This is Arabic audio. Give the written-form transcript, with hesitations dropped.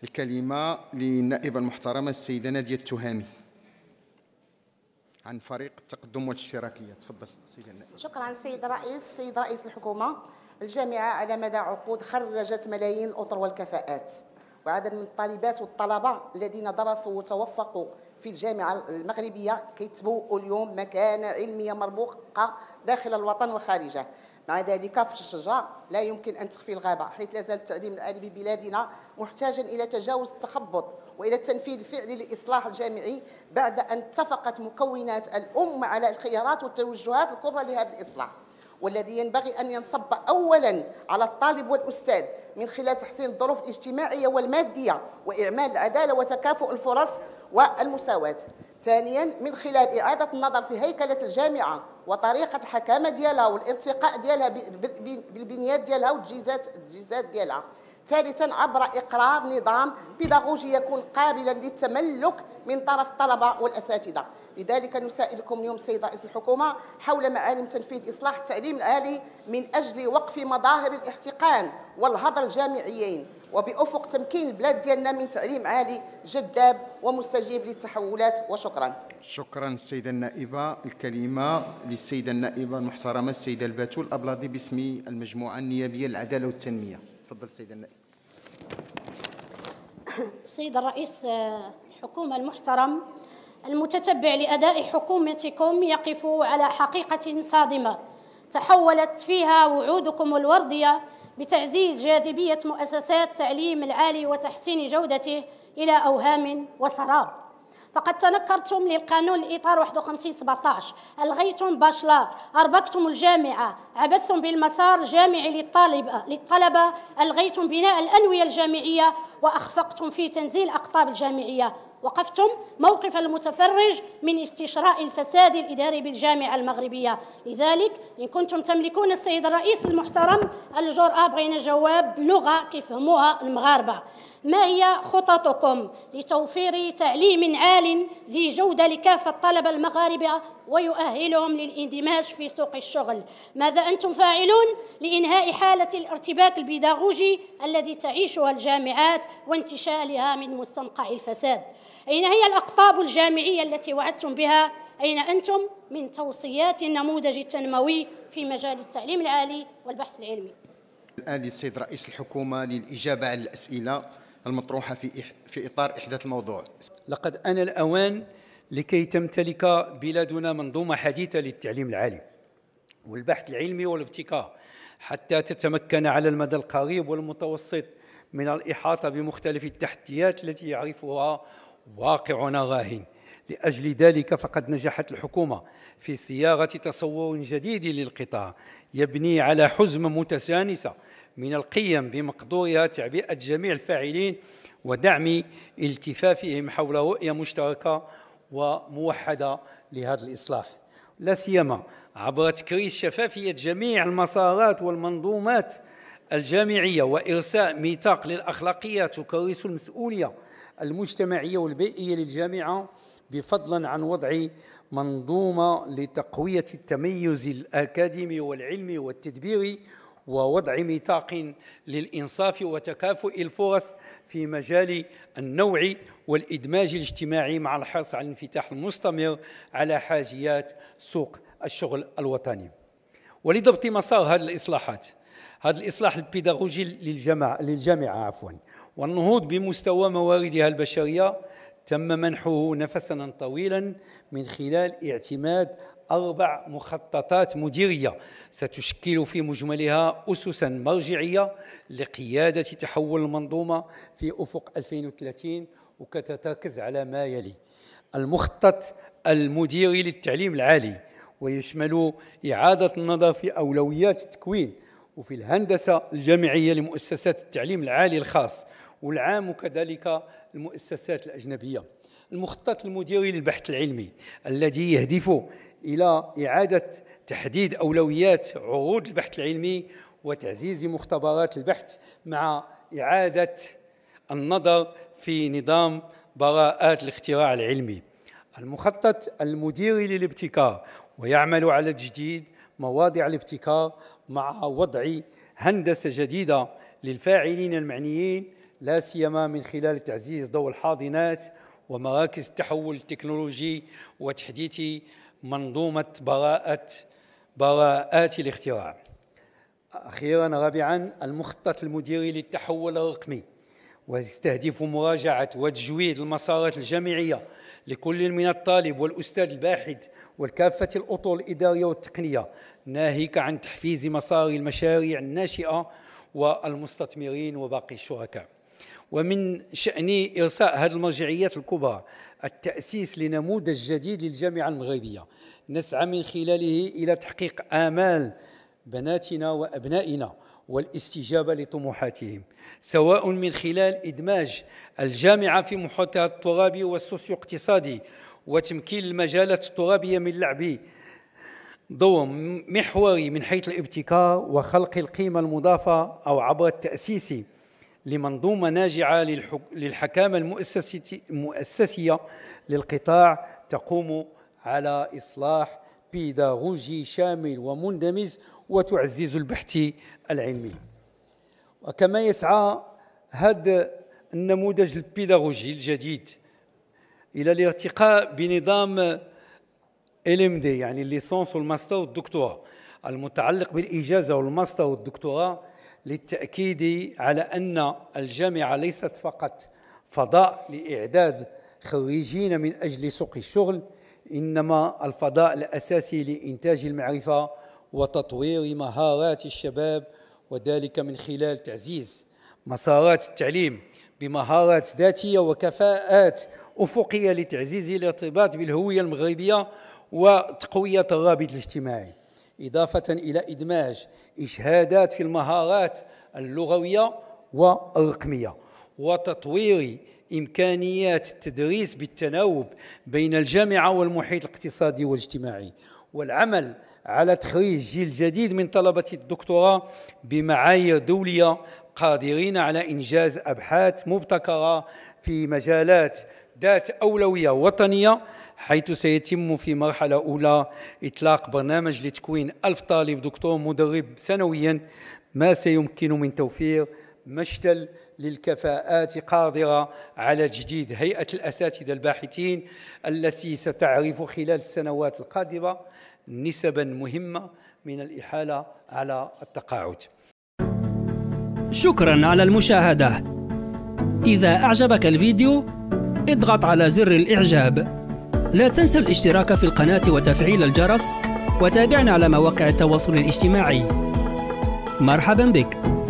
الكلمة للنائبة المحترمة السيدة نادية التهامي عن فريق التقدم والاشتراكية. تفضل سيدة النائبة. شكرا السيد الرئيس. سيد رئيس الحكومة، الجامعة على مدى عقود خرجت ملايين الأطر والكفاءات، وعدد من الطالبات والطلبة الذين درسوا وتوفقوا في الجامعة المغربية كيتبوؤوا اليوم مكانة علمية مرموقة داخل الوطن وخارجه. مع ذلك في الشجرة لا يمكن أن تخفي الغابة، حيث لا زال التعليم العالي ببلادنا محتاجا إلى تجاوز التخبط وإلى التنفيذ الفعلي للإصلاح الجامعي، بعد أن اتفقت مكونات الأمة على الخيارات والتوجهات الكبرى لهذا الإصلاح، والذي ينبغي أن ينصب أولاً على الطالب والأستاذ من خلال تحسين الظروف الاجتماعية والمادية وإعمال العدالة وتكافؤ الفرص والمساواة. ثانياً، من خلال إعادة النظر في هيكلة الجامعة وطريقة الحكامة ديالها والارتقاء ديالها بالبنيات ديالها والتجهيزات ديالها. ثالثاً، عبر إقرار نظام بيداغوجي يكون قابلاً للتملك من طرف الطلبة والأساتذة. لذلك نسائلكم اليوم السيد رئيس الحكومة حول معالم تنفيذ إصلاح التعليم العالي من أجل وقف مظاهر الاحتقان والهدر الجامعيين، وبأفق تمكين البلاد ديالنا من تعليم عالي جذاب ومستجيب للتحولات. وشكرا. شكرا السيدة النائبة. الكلمة للسيدة النائبة المحترمة السيدة البتول الأبلاضي باسم المجموعة النيابية للعدالة والتنمية. تفضل السيدة النائبة. السيد الرئيس الحكومة المحترم، المتتبع لأداء حكومتكم يقف على حقيقة صادمة تحولت فيها وعودكم الوردية بتعزيز جاذبية مؤسسات التعليم العالي وتحسين جودته إلى أوهام وسراب. فقد تنكرتم للقانون الإطار 51/17، ألغيتم باشلار، أربكتم الجامعة، عبثتم بالمسار الجامعي للطلبة، ألغيتم بناء الأنوية الجامعية وأخفقتم في تنزيل أقطاب الجامعية، وقفتم موقف المتفرج من استشراء الفساد الإداري بالجامعة المغربية. لذلك إن كنتم تملكون السيد الرئيس المحترم الجرأة، بغينا جواب بلغة كيفهموها المغاربة. ما هي خططكم لتوفير تعليم عال ذي جودة لكافة الطلبة المغاربة ويؤهلهم للاندماج في سوق الشغل؟ ماذا أنتم فاعلون لإنهاء حالة الارتباك البيداغوجي الذي تعيشها الجامعات وانتشالها من مستنقع الفساد؟ أين هي الأقطاب الجامعية التي وعدتم بها؟ أين أنتم من توصيات النموذج التنموي في مجال التعليم العالي والبحث العلمي؟ الآن للسيد رئيس الحكومة للإجابة على الأسئلة المطروحة في إطار إحداث الموضوع. لقد آن الأوان لكي تمتلك بلادنا منظومة حديثة للتعليم العالي والبحث العلمي والابتكار، حتى تتمكن على المدى القريب والمتوسط من الإحاطة بمختلف التحديات التي يعرفها واقعنا راهن. لأجل ذلك فقد نجحت الحكومة في صياغة تصور جديد للقطاع يبني على حزمة متجانسة من القيم بمقدورها تعبئة جميع الفاعلين ودعم التفافهم حول رؤية مشتركة وموحدة لهذا الإصلاح، لا سيما عبر تكريس شفافية جميع المسارات والمنظومات الجامعية وإرساء ميثاق للأخلاقيات تكرس المسؤولية المجتمعية والبيئية للجامعة، بفضلا عن وضع منظومة لتقوية التميز الأكاديمي والعلمي والتدبيري، ووضع ميثاق للإنصاف وتكافؤ الفرص في مجال النوع والإدماج الاجتماعي، مع الحرص على الانفتاح المستمر على حاجيات سوق الشغل الوطني. ولضبط مسار هذه الإصلاحات، هذا الإصلاح البيداغوجي للجامعة والنهوض بمستوى مواردها البشرية، تم منحه نفسا طويلا من خلال اعتماد 4 مخططات مديرية ستشكل في مجملها أسسا مرجعية لقيادة تحول المنظومة في أفق 2030، وكتركز على ما يلي: المخطط المديري للتعليم العالي، ويشمل إعادة النظر في أولويات التكوين وفي الهندسة الجامعية لمؤسسات التعليم العالي الخاص والعام، وكذلك المؤسسات الأجنبية. المخطط المديري للبحث العلمي الذي يهدف إلى إعادة تحديد أولويات عروض البحث العلمي وتعزيز مختبرات البحث، مع إعادة النظر في نظام براءات الاختراع العلمي. المخطط المديري للابتكار، ويعمل على تجديد مواضع الابتكار مع وضع هندسة جديدة للفاعلين المعنيين لا سيما من خلال تعزيز ضوء الحاضنات ومراكز التحول التكنولوجي وتحديث منظومة براءات الاختراع. أخيراً رابعاً، المخطط المديري للتحول الرقمي، ويستهدف مراجعة وتجويد المسارات الجامعية لكل من الطالب والأستاذ الباحث والكافة الأطر الإدارية والتقنية، ناهيك عن تحفيز مسار المشاريع الناشئة والمستثمرين وباقي الشركاء. ومن شأن إرساء هذه المرجعيات الكبرى التأسيس لنموذج جديد للجامعة المغربية نسعى من خلاله إلى تحقيق آمال بناتنا وأبنائنا والاستجابة لطموحاتهم، سواء من خلال إدماج الجامعة في محيطها الترابي والسوسيو اقتصادي وتمكين المجالات الترابية من لعب دور محوري من حيث الابتكار وخلق القيمة المضافة، أو عبر التأسيس لمنظومة ناجعة للحكامة المؤسسية للقطاع تقوم على إصلاح بيداغوجي شامل ومندمج وتعزز البحث العلمي. وكما يسعى هذا النموذج البيداغوجي الجديد إلى الارتقاء بنظام LMD، يعني الليسانس والماستر والدكتوراه، المتعلق بالإجازة والماستر والدكتوراه، للتأكيد على أن الجامعة ليست فقط فضاء لإعداد خريجين من أجل سوق الشغل، إنما الفضاء الأساسي لإنتاج المعرفة وتطوير مهارات الشباب، وذلك من خلال تعزيز مسارات التعليم بمهارات ذاتية وكفاءات أفقية لتعزيز الارتباط بالهوية المغربية وتقوية الرابط الاجتماعي، إضافة إلى إدماج إشهادات في المهارات اللغوية والرقمية، وتطوير إمكانيات التدريس بالتناوب بين الجامعة والمحيط الاقتصادي والاجتماعي، والعمل على تخريج جيل جديد من طلبة الدكتوراه بمعايير دولية قادرين على إنجاز أبحاث مبتكرة في مجالات ذات أولوية وطنية، حيث سيتم في مرحلة أولى إطلاق برنامج لتكوين 1000 طالب دكتور مدرب سنوياً، ما سيمكن من توفير مشتل للكفاءات قادرة على تجديد هيئة الأساتذة الباحثين التي ستعرف خلال السنوات القادمة نسباً مهمة من الإحالة على التقاعد. شكراً على المشاهدة. إذا أعجبك الفيديو اضغط على زر الإعجاب. لا تنسى الاشتراك في القناة وتفعيل الجرس، وتابعنا على مواقع التواصل الاجتماعي. مرحباً بك.